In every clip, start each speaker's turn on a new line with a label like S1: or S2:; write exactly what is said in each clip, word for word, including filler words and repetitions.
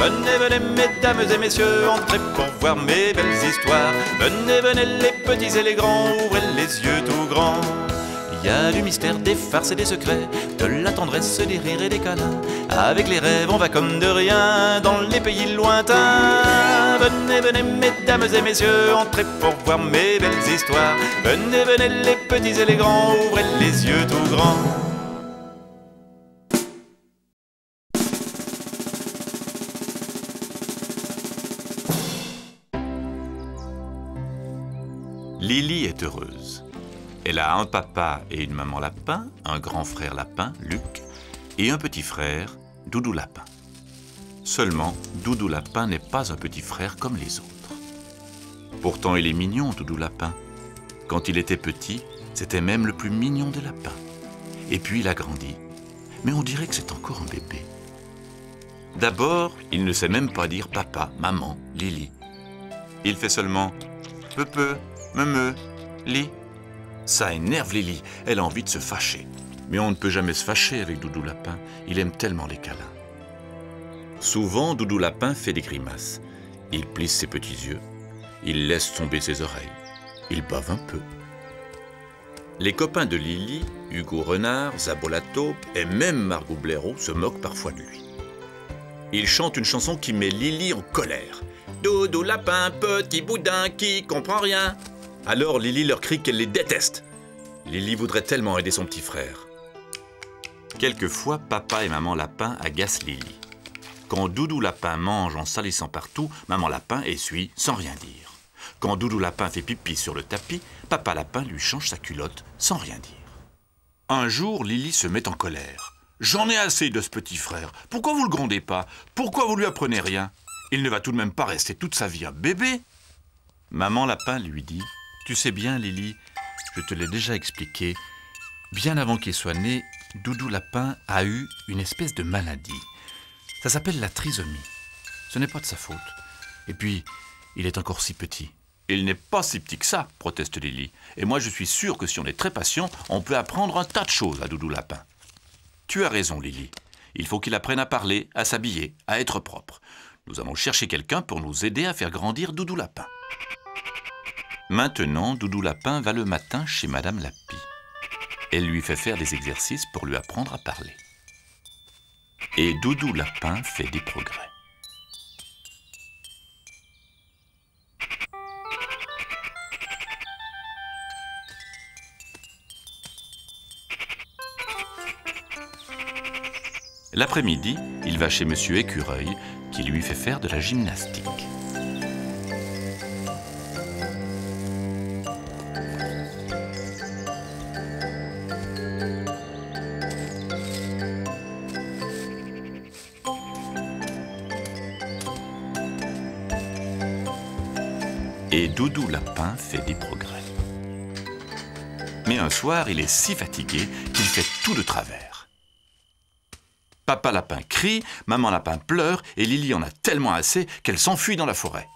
S1: Venez, venez, mesdames et messieurs, entrez pour voir mes belles histoires. Venez, venez, les petits et les grands, ouvrez les yeux tout grands. Il y a du mystère, des farces et des secrets, de la tendresse, des rires et des câlins. Avec les rêves, on va comme de rien dans les pays lointains. Venez, venez, mesdames et messieurs, entrez pour voir mes belles histoires. Venez, venez, les petits et les grands, ouvrez les yeux tout grands. Lily est heureuse. Elle a un papa et une maman lapin, un grand frère lapin, Luc, et un petit frère, Doudou Lapin. Seulement, Doudou Lapin n'est pas un petit frère comme les autres. Pourtant, il est mignon, Doudou Lapin. Quand il était petit, c'était même le plus mignon des lapins. Et puis, il a grandi. Mais on dirait que c'est encore un bébé. D'abord, il ne sait même pas dire papa, maman, Lily. Il fait seulement peu-peu, me-me, li. Ça énerve Lily, elle a envie de se fâcher. Mais on ne peut jamais se fâcher avec Doudou Lapin, il aime tellement les câlins. Souvent, Doudou Lapin fait des grimaces. Il plisse ses petits yeux, il laisse tomber ses oreilles, il bave un peu. Les copains de Lily, Hugo Renard, Zabo la taupe et même Margot Blaireau se moquent parfois de lui. Ils chantent une chanson qui met Lily en colère. Doudou Lapin, petit boudin qui comprend rien. Alors Lily leur crie qu'elle les déteste. Lily voudrait tellement aider son petit frère. Quelquefois, papa et maman Lapin agacent Lily. Quand Doudou Lapin mange en salissant partout, maman Lapin essuie sans rien dire. Quand Doudou Lapin fait pipi sur le tapis, papa Lapin lui change sa culotte sans rien dire. Un jour, Lily se met en colère. « J'en ai assez de ce petit frère. Pourquoi vous le grondez pas? Pourquoi vous lui apprenez rien? Il ne va tout de même pas rester toute sa vie un bébé. » Maman Lapin lui dit « Tu sais bien, Lily, je te l'ai déjà expliqué, bien avant qu'il soit né, Doudou Lapin a eu une espèce de maladie. Ça s'appelle la trisomie. Ce n'est pas de sa faute. Et puis, il est encore si petit. » « Il n'est pas si petit que ça, proteste Lily. Et moi, je suis sûre que si on est très patient, on peut apprendre un tas de choses à Doudou Lapin. » Tu as raison, Lily. Il faut qu'il apprenne à parler, à s'habiller, à être propre. Nous allons chercher quelqu'un pour nous aider à faire grandir Doudou Lapin. Maintenant, Doudou Lapin va le matin chez Madame Lapi. Elle lui fait faire des exercices pour lui apprendre à parler. Et Doudou Lapin fait des progrès. L'après-midi, il va chez Monsieur Écureuil, qui lui fait faire de la gymnastique. Et Doudou Lapin fait des progrès. Mais un soir, il est si fatigué qu'il fait tout de travers. Papa Lapin crie, maman Lapin pleure et Lily en a tellement assez qu'elle s'enfuit dans la forêt.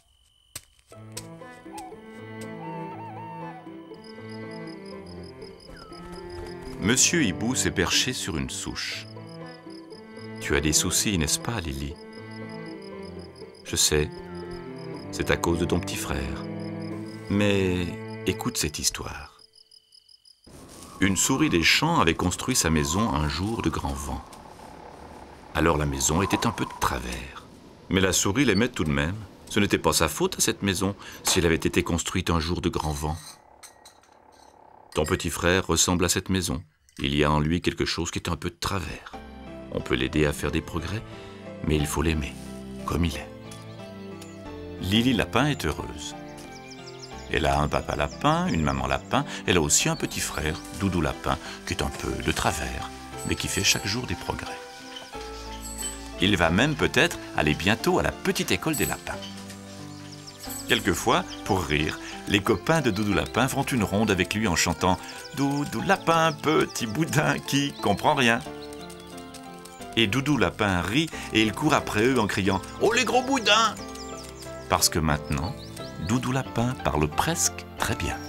S1: Monsieur Hibou s'est perché sur une souche. « Tu as des soucis, n'est-ce pas, Lily ? » ?»« Je sais, c'est à cause de ton petit frère. Mais écoute cette histoire. Une souris des champs avait construit sa maison un jour de grand vent. Alors la maison était un peu de travers. Mais la souris l'aimait tout de même. Ce n'était pas sa faute à cette maison si elle avait été construite un jour de grand vent. Ton petit frère ressemble à cette maison. Il y a en lui quelque chose qui est un peu de travers. On peut l'aider à faire des progrès, mais il faut l'aimer, comme il est. Lily Lapin est heureuse. Elle a un papa lapin, une maman lapin. Elle a aussi un petit frère, Doudou Lapin, qui est un peu de travers, mais qui fait chaque jour des progrès. Il va même peut-être aller bientôt à la petite école des lapins. Quelquefois, pour rire, les copains de Doudou Lapin font une ronde avec lui en chantant « Doudou Lapin, petit boudin qui comprend rien ». Et Doudou Lapin rit et il court après eux en criant « Oh les gros boudins !» Parce que maintenant, Doudou Lapin parle presque très bien.